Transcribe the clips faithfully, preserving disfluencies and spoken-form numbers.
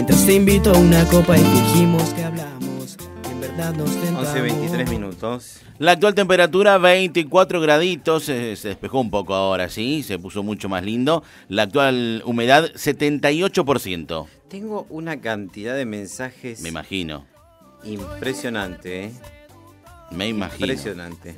mientras te invito a una copa y fingimos que hablamos, que en verdad nos tentamos. once veintitrés minutos. La actual temperatura veinticuatro graditos, se, se despejó un poco ahora, sí, se puso mucho más lindo. La actual humedad setenta y ocho por ciento. Tengo una cantidad de mensajes. Me imagino. Impresionante, ¿eh? Me imagino. Impresionante.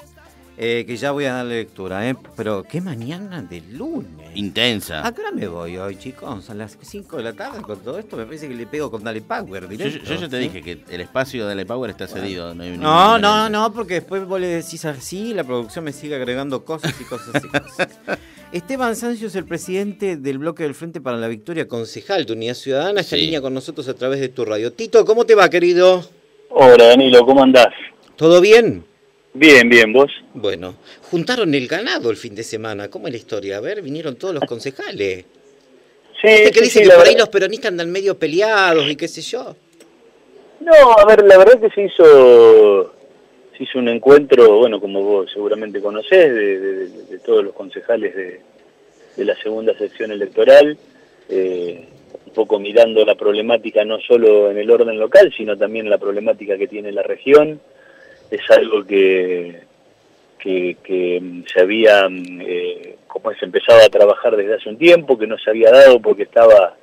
Eh, que ya voy a darle lectura, ¿eh? Pero qué mañana de lunes. Intensa. ¿A qué hora me voy hoy, chicos? A las cinco de la tarde con todo esto. Me parece que le pego con Dale Power Yo, directo. yo ya te ¿sí? dije que el espacio de Dale Power está cedido. No, hay ningún No, no, inconveniente. no, porque después vos le decís así, la producción me sigue agregando cosas y cosas y cosas. Esteban Sancio es el presidente del bloque del Frente para la Victoria, concejal de Unidad Ciudadana. Está en Sí. línea con nosotros a través de tu radio. Tito, ¿cómo te va, querido? Hola Danilo, ¿cómo andás? ¿Todo bien? Bien, bien, ¿vos? Bueno, juntaron el ganado el fin de semana. ¿Cómo es la historia? A ver, vinieron todos los concejales. Sí, Viste que sí, dice sí, que la por ahí verdad- los peronistas andan medio peleados y qué sé yo. No, a ver, la verdad que se hizo se hizo un encuentro, bueno, como vos seguramente conocés, de, de- de- de todos los concejales de, de la segunda sección electoral, eh, un poco mirando la problemática no solo en el orden local, sino también la problemática que tiene la región. Es algo que, que, que mm, se había, mm, eh, como es, empezado a trabajar desde hace un tiempo, que no se había dado porque estaba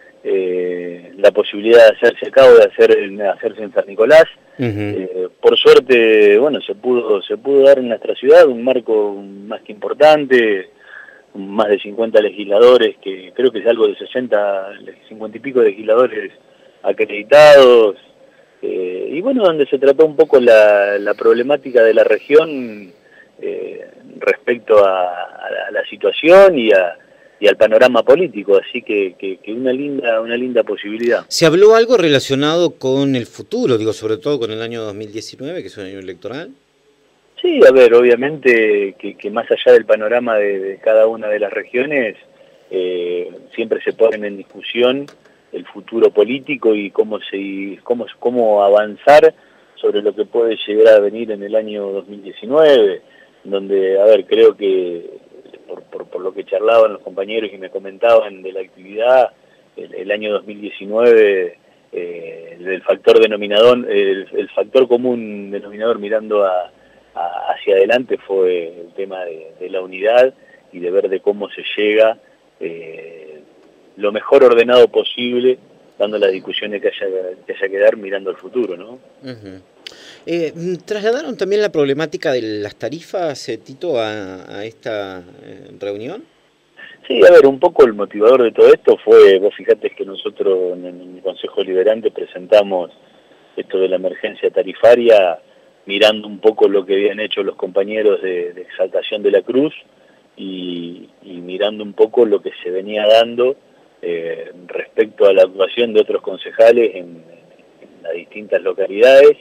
eh, la posibilidad de hacerse a cabo de hacer, de hacerse en San Nicolás. Uh-huh. Eh, por suerte, bueno, se pudo se pudo dar en nuestra ciudad un marco más que importante, más de cincuenta legisladores, que creo que es algo de sesenta, cincuenta y pico legisladores acreditados, eh, y bueno, donde se trató un poco la, la problemática de la región eh, respecto a, a, la, a la situación y a y al panorama político, así que, que, que una linda una linda posibilidad. ¿Se habló algo relacionado con el futuro, digo, sobre todo con el año dos mil diecinueve, que es un año electoral? Sí, a ver, obviamente que, que más allá del panorama de, de cada una de las regiones, eh, siempre se ponen en discusión el futuro político y cómo se cómo cómo avanzar sobre lo que puede llegar a venir en el año dos mil diecinueve, donde, a ver, creo que Por, por, por lo que charlaban los compañeros y me comentaban de la actividad, el, el año dos mil diecinueve, eh, el factor denominador, el, el factor común denominador mirando a, a, hacia adelante fue el tema de, de la unidad y de ver de cómo se llega eh, lo mejor ordenado posible, dando las discusiones que haya que, haya que dar mirando al futuro, ¿no? Uh-huh. Eh, ¿Trasladaron también la problemática de las tarifas, eh, Tito, a, a esta eh, reunión? Sí, a ver, un poco el motivador de todo esto fue, vos fijate que nosotros en el Consejo Deliberante presentamos esto de la emergencia tarifaria, mirando un poco lo que habían hecho los compañeros de, de Exaltación de la Cruz y, y mirando un poco lo que se venía dando eh, respecto a la actuación de otros concejales en, en las distintas localidades.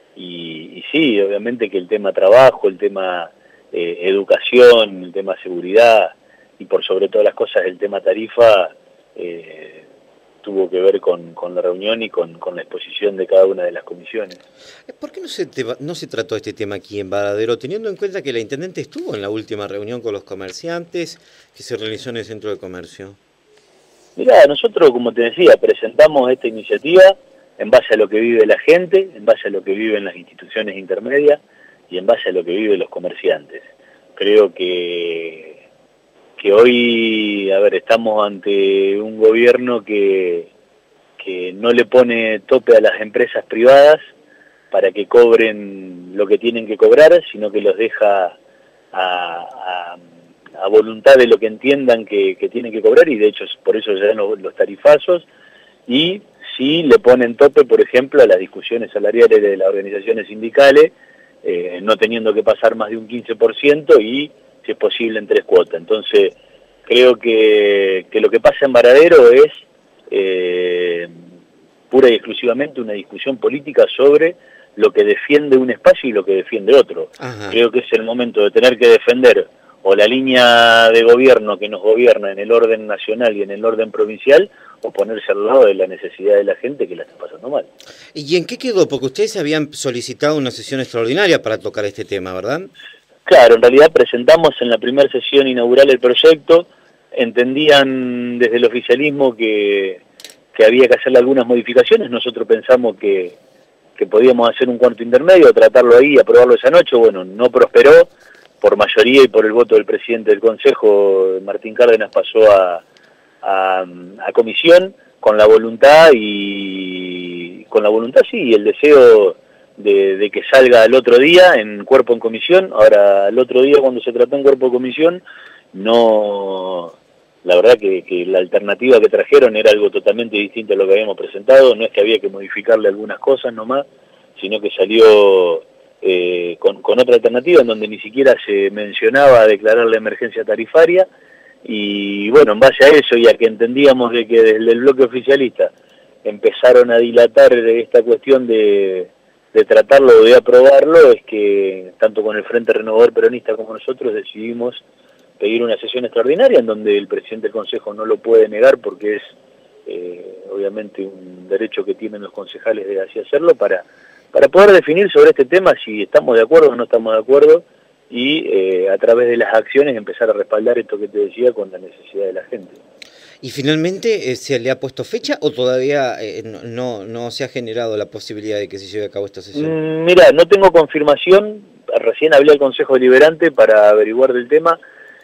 Y, y sí, obviamente que el tema trabajo, el tema eh, educación, el tema seguridad y por sobre todas las cosas el tema tarifa eh, tuvo que ver con, con la reunión y con, con la exposición de cada una de las comisiones. ¿Por qué no se, te, no se trató este tema aquí en Varadero, teniendo en cuenta que la Intendente estuvo en la última reunión con los comerciantes que se realizó en el Centro de Comercio? Mirá, nosotros, como te decía, presentamos esta iniciativa en base a lo que vive la gente, en base a lo que viven las instituciones intermedias y en base a lo que viven los comerciantes. Creo que, que hoy, a ver, estamos ante un gobierno que, que no le pone tope a las empresas privadas para que cobren lo que tienen que cobrar, sino que los deja a, a, a voluntad de lo que entiendan que, que tienen que cobrar, y de hecho por eso ya dan los, los tarifazos, y sí le ponen tope, por ejemplo, a las discusiones salariales de las organizaciones sindicales, eh, no teniendo que pasar más de un quince por ciento y, si es posible, en tres cuotas. Entonces, creo que, que lo que pasa en Varadero es eh, pura y exclusivamente una discusión política sobre lo que defiende un espacio y lo que defiende otro. Ajá. Creo que es el momento de tener que defender o la línea de gobierno que nos gobierna en el orden nacional y en el orden provincial, o ponerse al lado de la necesidad de la gente que la está pasando mal. ¿Y en qué quedó? Porque ustedes habían solicitado una sesión extraordinaria para tocar este tema, ¿verdad? Claro, en realidad presentamos en la primera sesión inaugural el proyecto, entendían desde el oficialismo que, que había que hacerle algunas modificaciones. Nosotros pensamos que, que podíamos hacer un cuarto intermedio, tratarlo ahí, aprobarlo esa noche. Bueno, no prosperó, por mayoría y por el voto del presidente del Consejo, Martín Cárdenas, pasó a, a, a comisión con la voluntad y con la voluntad sí, y el deseo de, de que salga el otro día en cuerpo en comisión. Ahora, el otro día cuando se trató en cuerpo en comisión, no... La verdad que, que la alternativa que trajeron era algo totalmente distinto a lo que habíamos presentado. No es que había que modificarle algunas cosas nomás, sino que salió eh, con, con otra alternativa en donde ni siquiera se mencionaba declarar la emergencia tarifaria. Y bueno, en base a eso y a que entendíamos de que desde el bloque oficialista empezaron a dilatar esta cuestión de, de tratarlo o de aprobarlo, es que tanto con el Frente Renovador Peronista como nosotros decidimos pedir una sesión extraordinaria en donde el presidente del Consejo no lo puede negar porque es eh, obviamente un derecho que tienen los concejales de así hacerlo, para, para poder definir sobre este tema si estamos de acuerdo o no estamos de acuerdo y eh, a través de las acciones empezar a respaldar esto que te decía con la necesidad de la gente. ¿Y finalmente eh, se le ha puesto fecha o todavía eh, no, no se ha generado la posibilidad de que se lleve a cabo esta sesión? Mm, mira, no tengo confirmación, recién hablé al Consejo Deliberante para averiguar del tema.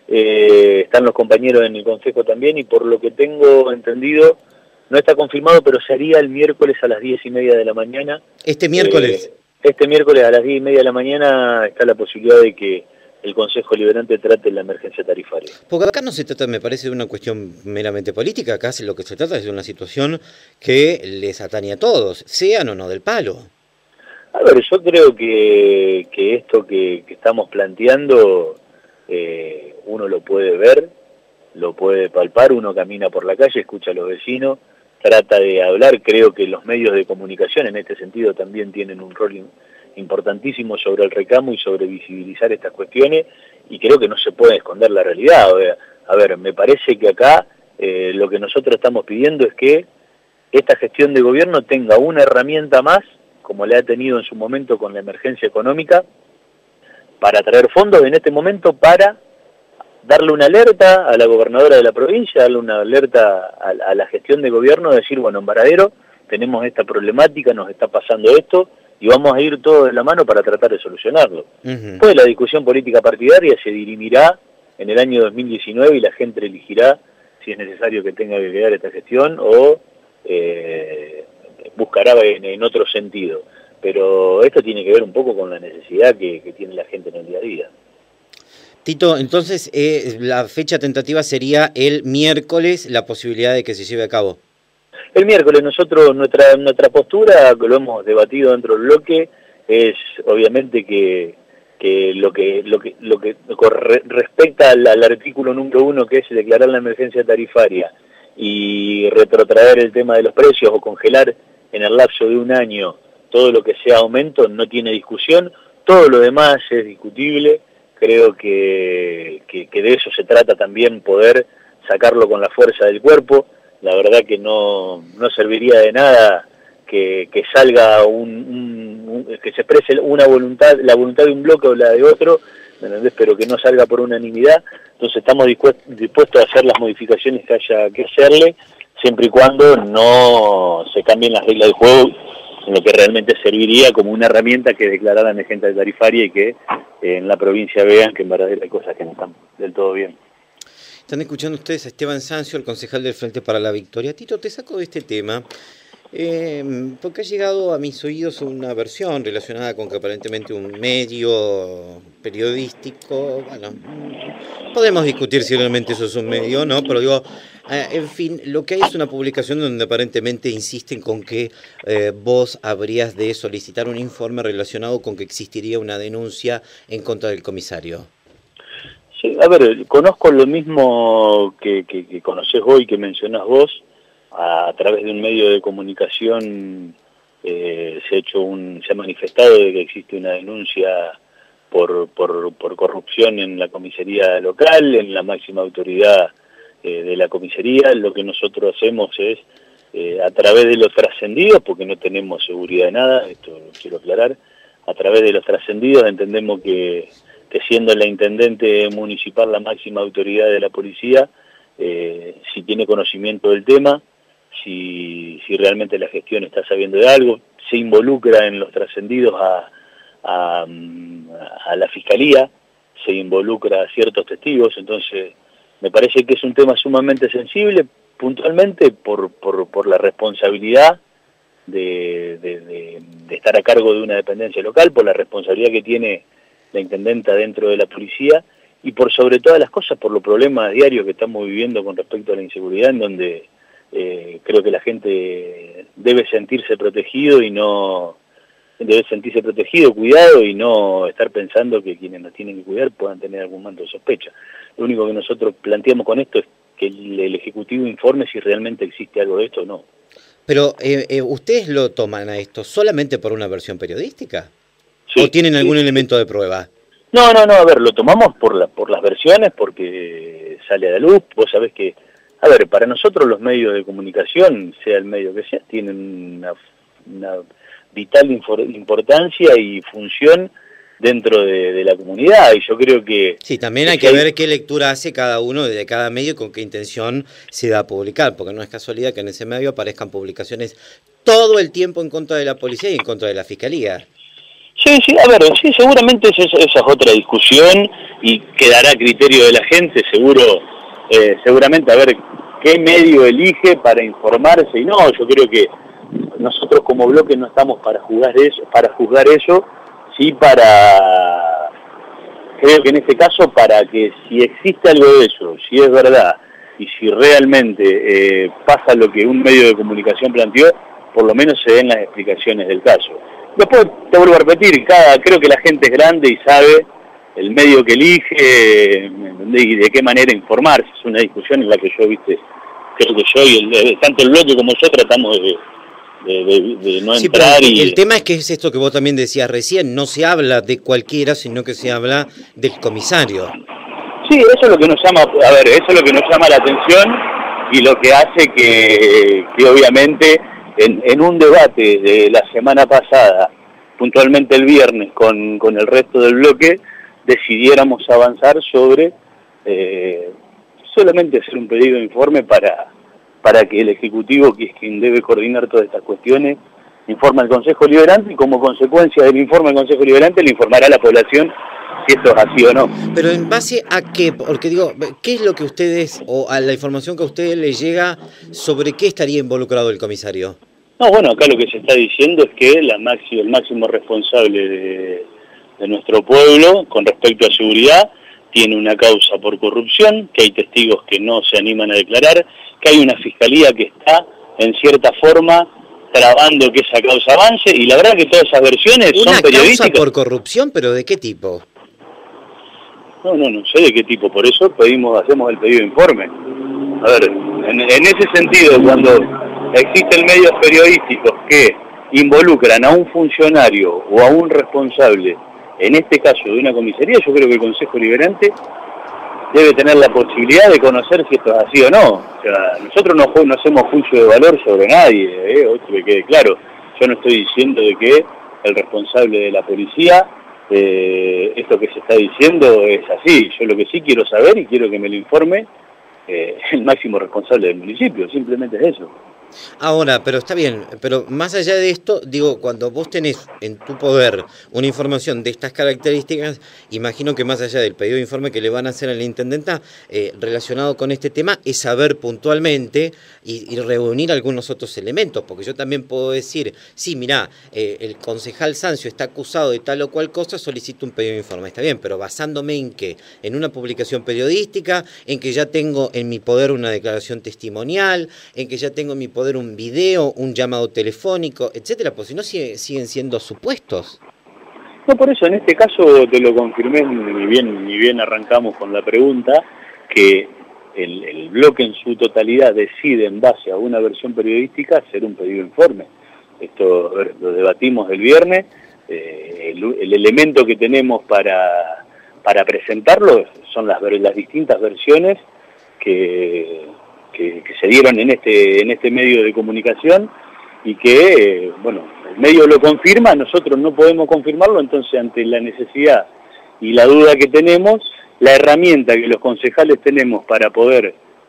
Eh, están los compañeros en el Consejo también y por lo que tengo entendido no está confirmado, pero se haría el miércoles a las diez y media de la mañana. ¿Este miércoles? Eh, este miércoles a las diez y media de la mañana está la posibilidad de que el Consejo Deliberante trate la emergencia tarifaria. Porque acá no se trata, me parece, de una cuestión meramente política, acá lo que se trata es de una situación que les atañe a todos, sean o no del palo. A ver, yo creo que, que esto que, que estamos planteando... Eh, uno lo puede ver, lo puede palpar, uno camina por la calle, escucha a los vecinos, trata de hablar. Creo que los medios de comunicación en este sentido también tienen un rol importantísimo sobre el reclamo y sobre visibilizar estas cuestiones, y creo que no se puede esconder la realidad. A ver, me parece que acá eh, lo que nosotros estamos pidiendo es que esta gestión de gobierno tenga una herramienta más, como le ha tenido en su momento con la emergencia económica, para traer fondos en este momento, para darle una alerta a la gobernadora de la provincia, darle una alerta a, a la gestión de gobierno, decir, bueno, en Varadero tenemos esta problemática, nos está pasando esto, y vamos a ir todos de la mano para tratar de solucionarlo. Uh-huh. Pues la discusión política partidaria se dirimirá en el año dos mil diecinueve y la gente elegirá si es necesario que tenga que quedar esta gestión o eh, buscará en, en otro sentido. Pero esto tiene que ver un poco con la necesidad que, que tiene la gente en el día a día. Tito, entonces eh, la fecha tentativa sería el miércoles, la posibilidad de que se lleve a cabo. El miércoles nosotros, nuestra nuestra postura, que lo hemos debatido dentro del bloque, es obviamente que, que lo que lo que lo que respecta al, al artículo número uno, que es declarar la emergencia tarifaria y retrotraer el tema de los precios o congelar en el lapso de un año todo lo que sea aumento, no tiene discusión. Todo lo demás es discutible. Creo que, que, que de eso se trata también, poder sacarlo con la fuerza del cuerpo. La verdad que no, no serviría de nada que, que salga un, un, un, que se exprese una voluntad, la voluntad de un bloque o la de otro, ¿me entendés? Pero que no salga por unanimidad. Entonces estamos dispuestos a hacer las modificaciones que haya que hacerle, siempre y cuando no se cambien las reglas del juego, en lo que realmente serviría como una herramienta que declarar la emergencia tarifaria y que eh, en la provincia vean que en Varadero hay cosas que no están del todo bien. Están escuchando ustedes a Esteban Sancio, el concejal del Frente para la Victoria. Tito, te saco de este tema eh, porque ha llegado a mis oídos una versión relacionada con que aparentemente un medio periodístico, bueno, podemos discutir si realmente eso es un medio o no, pero digo, eh, en fin, lo que hay es una publicación donde aparentemente insisten con que eh, vos habrías de solicitar un informe relacionado con que existiría una denuncia en contra del comisario. Sí, a ver, conozco lo mismo que, que, que conocés vos y que mencionás vos. A, a través de un medio de comunicación eh, se ha hecho un, se ha manifestado de que existe una denuncia por, por, por corrupción en la comisaría local, en la máxima autoridad eh, de la comisaría. Lo que nosotros hacemos es, eh, a través de los trascendidos, porque no tenemos seguridad de nada, esto lo quiero aclarar, a través de los trascendidos entendemos que, que siendo la intendente municipal la máxima autoridad de la policía, eh, si tiene conocimiento del tema, si, si realmente la gestión está sabiendo de algo, se involucra en los trascendidos a, a, a la Fiscalía, se involucra a ciertos testigos, entonces me parece que es un tema sumamente sensible, puntualmente por, por, por la responsabilidad de, de, de, de estar a cargo de una dependencia local, por la responsabilidad que tiene la intendenta dentro de la policía, y por sobre todas las cosas, por los problemas diarios que estamos viviendo con respecto a la inseguridad, en donde eh, creo que la gente debe sentirse protegido y no debe sentirse protegido, cuidado, y no estar pensando que quienes nos tienen que cuidar puedan tener algún manto de sospecha. Lo único que nosotros planteamos con esto es que el, el Ejecutivo informe si realmente existe algo de esto o no. Pero, eh, eh, ¿ustedes lo toman a esto solamente por una versión periodística? Sí, ¿O tienen algún sí. elemento de prueba? No, no, no, a ver, lo tomamos por, la, por las versiones, porque sale a la luz. Vos sabés que, a ver, para nosotros los medios de comunicación, sea el medio que sea, tienen una, una vital importancia y función dentro de, de la comunidad, y yo creo que... Sí, también hay que ver qué lectura hace cada uno de cada medio y con qué intención se da a publicar, porque no es casualidad que en ese medio aparezcan publicaciones todo el tiempo en contra de la policía y en contra de la Fiscalía. Sí, sí, a ver, sí, seguramente esa, esa es otra discusión y quedará a criterio de la gente, seguro, eh, seguramente a ver qué medio elige para informarse, y no, yo creo que nosotros como bloque no estamos para juzgar eso, para juzgar eso, sí para, creo que en este caso, para que si existe algo de eso, si es verdad, y si realmente eh, pasa lo que un medio de comunicación planteó, por lo menos se den las explicaciones del caso. Después, te vuelvo a repetir, cada, creo que la gente es grande y sabe el medio que elige, y de qué manera informarse. Es una discusión en la que yo, viste, creo que yo y el, tanto el bloque como yo tratamos de... De, de, de no sí, entrar pero y... el tema es que es esto que vos también decías recién, no se habla de cualquiera, sino que se habla del comisario. Sí, eso es lo que nos llama, a ver, eso es lo que nos llama la atención y lo que hace que, que obviamente en, en un debate de la semana pasada, puntualmente el viernes, con, con el resto del bloque, decidiéramos avanzar sobre eh, solamente hacer un pedido de informe para... para que el Ejecutivo, que es quien debe coordinar todas estas cuestiones, informe al Consejo Liberante y como consecuencia del informe del Consejo Liberante le informará a la población si esto es así o no. Pero ¿en base a qué? Porque digo, ¿qué es lo que ustedes, o a la información que a ustedes les llega sobre qué estaría involucrado el comisario? No, bueno, acá lo que se está diciendo es que la máximo, el máximo responsable de, de nuestro pueblo con respecto a seguridad tiene una causa por corrupción, que hay testigos que no se animan a declarar, que hay una fiscalía que está, en cierta forma, trabando que esa causa avance, y la verdad que todas esas versiones son periodísticas. ¿Una causa por corrupción? ¿Pero de qué tipo? No, no, no sé de qué tipo, por eso pedimos, hacemos el pedido de informe. A ver, en, en ese sentido, cuando existen medios periodísticos que involucran a un funcionario o a un responsable, en este caso de una comisaría, yo creo que el Consejo Liberante debe tener la posibilidad de conocer si esto es así o no. O sea, nosotros no, no hacemos juicio de valor sobre nadie, ¿eh? Otro que quede claro. Yo no estoy diciendo de que el responsable de la policía, eh, esto que se está diciendo es así. Yo lo que sí quiero saber y quiero que me lo informe eh, el máximo responsable del municipio, simplemente es eso. Ahora, pero está bien, pero más allá de esto, digo, cuando vos tenés en tu poder una información de estas características, imagino que más allá del pedido de informe que le van a hacer a la intendenta eh, relacionado con este tema, es saber puntualmente y, y reunir algunos otros elementos, porque yo también puedo decir, sí, mirá, eh, el concejal Sancio está acusado de tal o cual cosa, solicito un pedido de informe, está bien, pero basándome en qué, en una publicación periodística, en que ya tengo en mi poder una declaración testimonial, en que ya tengo en mi poder un video, un llamado telefónico, etcétera, pues si no sigue, siguen siendo supuestos. No, por eso en este caso te lo confirmé, ni bien, ni bien arrancamos con la pregunta, que el, el bloque en su totalidad decide en base a una versión periodística hacer un pedido de informe. Esto lo debatimos el viernes, eh, el, el elemento que tenemos para, para presentarlo son las, las distintas versiones que... Que, que se dieron en este en este medio de comunicación y que, eh, bueno, el medio lo confirma, nosotros no podemos confirmarlo, entonces ante la necesidad y la duda que tenemos, la herramienta que los concejales tenemos para poder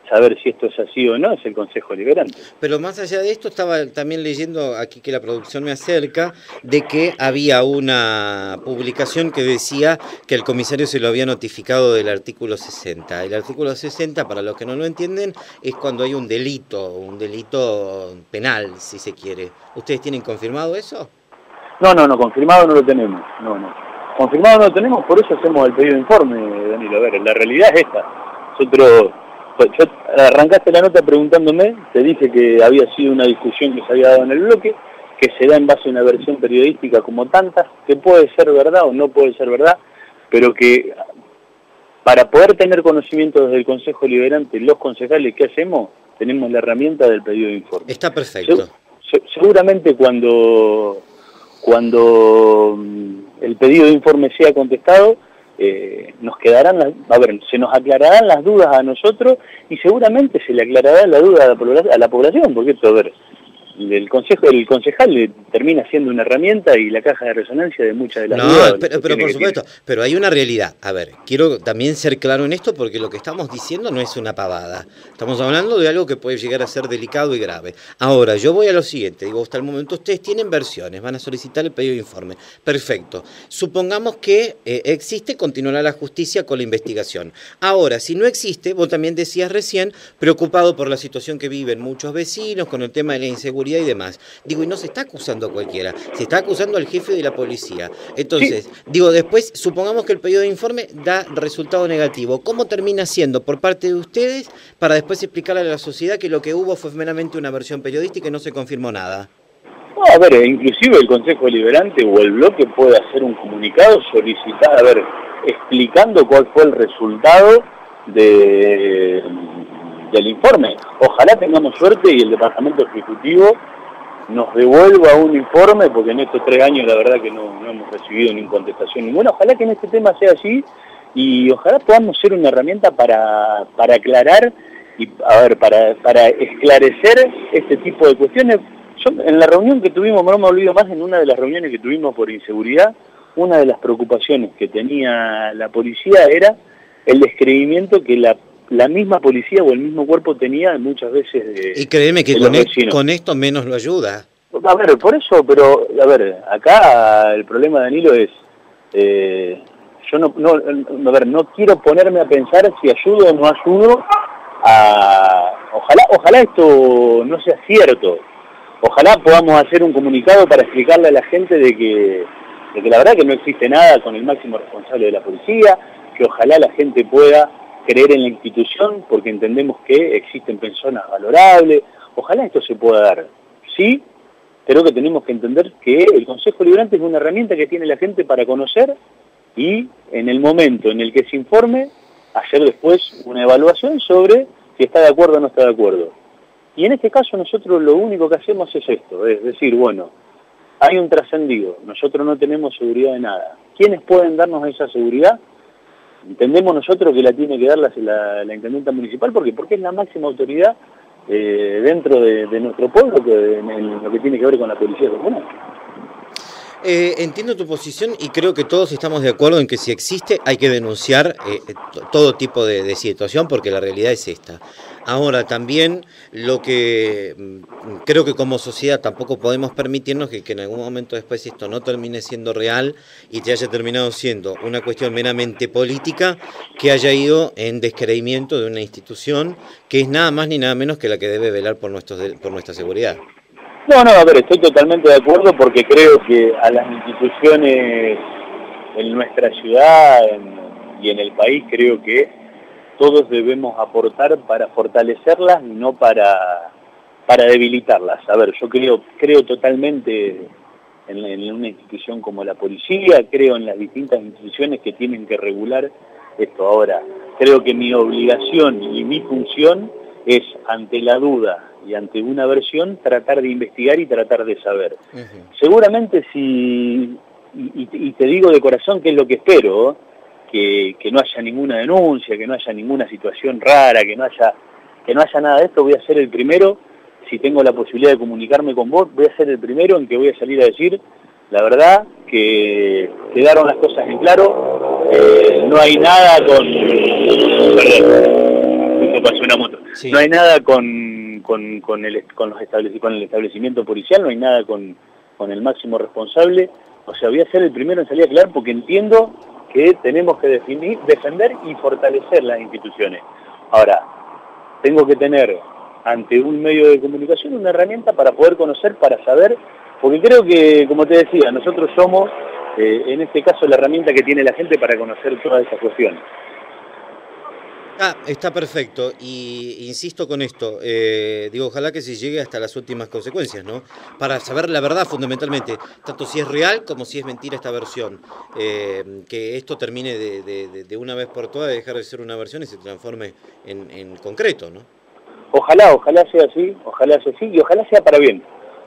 saber si esto es así o no es el Consejo Liberante. Pero más allá de esto, estaba también leyendo aquí que la producción me acerca de que había una publicación que decía que el comisario se lo había notificado del artículo sesenta. El artículo sesenta, para los que no lo entienden, es cuando hay un delito, un delito penal, si se quiere. ¿Ustedes tienen confirmado eso? No, no, no, confirmado no lo tenemos, no, no. Confirmado no lo tenemos, por eso hacemos el pedido de informe, Danilo. A ver, la realidad es esta. Nosotros... Yo arrancaste la nota preguntándome, te dije que había sido una discusión que se había dado en el bloque, que se da en base a una versión periodística como tantas, que puede ser verdad o no puede ser verdad, pero que para poder tener conocimiento desde el Consejo Liberante, los concejales, ¿qué hacemos? Tenemos la herramienta del pedido de informe. Está perfecto. Se, seguramente cuando, cuando el pedido de informe sea contestado, Eh, nos quedarán, las, a ver, se nos aclararán las dudas a nosotros y seguramente se le aclarará la duda a la población, a la población porque esto, a ver, el consejo, el concejal le termina siendo una herramienta y la caja de resonancia de muchas de las no, dudas. pero, pero por supuesto, tiene. Pero hay una realidad. A ver, quiero también ser claro en esto porque lo que estamos diciendo no es una pavada. Estamos hablando de algo que puede llegar a ser delicado y grave. Ahora, yo voy a lo siguiente, digo, hasta el momento ustedes tienen versiones, van a solicitar el pedido de informe. Perfecto. Supongamos que eh, existe, continuará la justicia con la investigación. Ahora, si no existe, vos también decías recién, preocupado por la situación que viven muchos vecinos con el tema de la inseguridad y demás. Digo, y no se está acusando a cualquiera, se está acusando al jefe de la policía. Entonces, sí. digo, después, supongamos que el pedido de informe da resultado negativo. ¿Cómo termina siendo por parte de ustedes para después explicarle a la sociedad que lo que hubo fue meramente una versión periodística y no se confirmó nada? No, a ver, inclusive el Consejo Liberante o el bloque puede hacer un comunicado, solicitar, a ver, explicando cuál fue el resultado de... del informe. Ojalá tengamos suerte y el Departamento Ejecutivo nos devuelva un informe, porque en estos tres años la verdad que no, no hemos recibido ni contestación ninguna. Ojalá que en este tema sea así y ojalá podamos ser una herramienta para, para aclarar y a ver, para, para esclarecer este tipo de cuestiones. Yo, en la reunión que tuvimos, no me olvido más, en una de las reuniones que tuvimos por inseguridad, una de las preocupaciones que tenía la policía era el descreimiento que la la misma policía o el mismo cuerpo tenía muchas veces de... Y créeme que con, e con esto menos lo ayuda. A ver, por eso, pero, a ver, acá el problema, Danilo, es... Eh, yo no, no, a ver, no quiero ponerme a pensar si ayudo o no ayudo a... Ojalá, ojalá esto no sea cierto. Ojalá podamos hacer un comunicado para explicarle a la gente de que, de que la verdad que no existe nada con el máximo responsable de la policía, que ojalá la gente pueda creer en la institución porque entendemos que existen personas valorables. Ojalá esto se pueda dar. Sí, creo que tenemos que entender que el Consejo Liberante es una herramienta que tiene la gente para conocer y en el momento en el que se informe, hacer después una evaluación sobre si está de acuerdo o no está de acuerdo. Y en este caso nosotros lo único que hacemos es esto, es decir, bueno, hay un trascendido, nosotros no tenemos seguridad de nada. ¿Quiénes pueden darnos esa seguridad? Entendemos nosotros que la tiene que dar la, la, la Intendenta Municipal, porque porque es la máxima autoridad eh, dentro de, de nuestro pueblo que, en, en lo que tiene que ver con la policía comunal. Eh, entiendo tu posición y creo que todos estamos de acuerdo en que si existe hay que denunciar eh, todo tipo de, de situación porque la realidad es esta. Ahora también lo que creo que como sociedad tampoco podemos permitirnos que, que en algún momento después esto no termine siendo real y te haya terminado siendo una cuestión meramente política que haya ido en descreimiento de una institución que es nada más ni nada menos que la que debe velar por, nuestros, por nuestra seguridad. No, no, a ver, estoy totalmente de acuerdo porque creo que a las instituciones en nuestra ciudad en, y en el país creo que todos debemos aportar para fortalecerlas y no para, para debilitarlas. A ver, yo creo, creo totalmente en, en una institución como la policía, creo en las distintas instituciones que tienen que regular esto. Ahora, creo que mi obligación y mi función es, ante la duda y ante una versión, tratar de investigar y tratar de saber. Uh-huh. Seguramente si, y, y te digo de corazón que es lo que espero, que, que no haya ninguna denuncia, que no haya ninguna situación rara, que no haya, que no haya nada de esto, voy a ser el primero, si tengo la posibilidad de comunicarme con vos, voy a ser el primero en que voy a salir a decir, la verdad, que quedaron las cosas en claro, eh, no hay nada con... Perdón. me pasó una moto. Sí. No hay nada con, con, con, el, con, los establec con el establecimiento policial, no hay nada con, con el máximo responsable. O sea, voy a ser el primero en salir a aclarar porque entiendo que tenemos que definir, defender y fortalecer las instituciones. Ahora, tengo que tener ante un medio de comunicación una herramienta para poder conocer, para saber, porque creo que, como te decía, nosotros somos, eh, en este caso, la herramienta que tiene la gente para conocer todas esas cuestiones. Ah, está perfecto, y insisto con esto, eh, digo, ojalá que se llegue hasta las últimas consecuencias, ¿no? Para saber la verdad fundamentalmente, tanto si es real como si es mentira esta versión, eh, que esto termine de, de, de una vez por todas, de dejar de ser una versión y se transforme en, en concreto, ¿no? Ojalá, ojalá sea así, ojalá sea así, y ojalá sea para bien,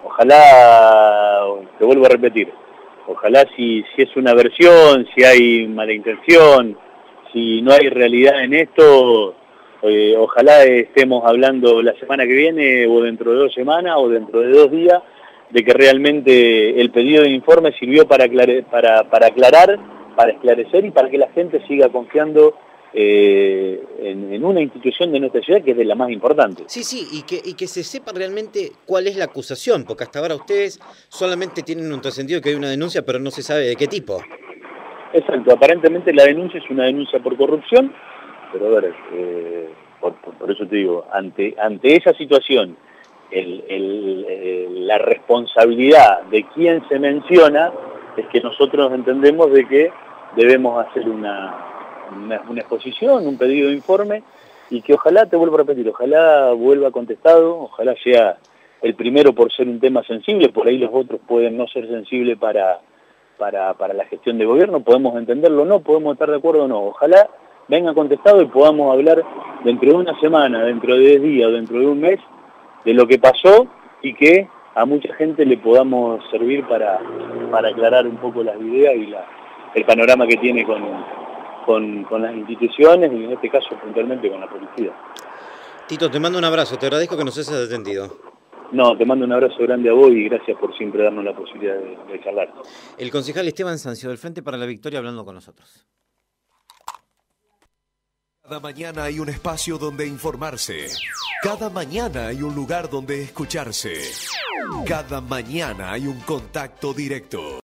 ojalá, te vuelvo a repetir, ojalá si, si es una versión, si hay mala intención, si no hay realidad en esto, eh, ojalá estemos hablando la semana que viene o dentro de dos semanas o dentro de dos días de que realmente el pedido de informe sirvió para, aclare, para, para aclarar, para esclarecer y para que la gente siga confiando eh, en, en una institución de nuestra ciudad que es de la más importante. Sí, sí, y que, y que se sepa realmente cuál es la acusación, porque hasta ahora ustedes solamente tienen un trascendido que hay una denuncia, pero no se sabe de qué tipo. Exacto, aparentemente la denuncia es una denuncia por corrupción, pero a ver, eh, por, por, por eso te digo, ante, ante esa situación, el, el, el, la responsabilidad de quien se menciona es que nosotros entendemos de que debemos hacer una, una, una exposición, un pedido de informe, y que ojalá, te vuelvo a repetir, ojalá vuelva contestado, ojalá sea el primero por ser un tema sensible, por ahí los otros pueden no ser sensibles para... Para, para la gestión de gobierno, podemos entenderlo o no, podemos estar de acuerdo o no. Ojalá venga contestado y podamos hablar dentro de una semana, dentro de diez días, dentro de un mes, de lo que pasó y que a mucha gente le podamos servir para, para aclarar un poco las ideas y la, el panorama que tiene con, con, con las instituciones y en este caso puntualmente con la policía. Tito, te mando un abrazo, te agradezco que nos hayas atendido. No, te mando un abrazo grande a vos y gracias por siempre darnos la posibilidad de, de charlar. El concejal Esteban Sancio, del Frente para la Victoria, hablando con nosotros. Cada mañana hay un espacio donde informarse. Cada mañana hay un lugar donde escucharse. Cada mañana hay un contacto directo.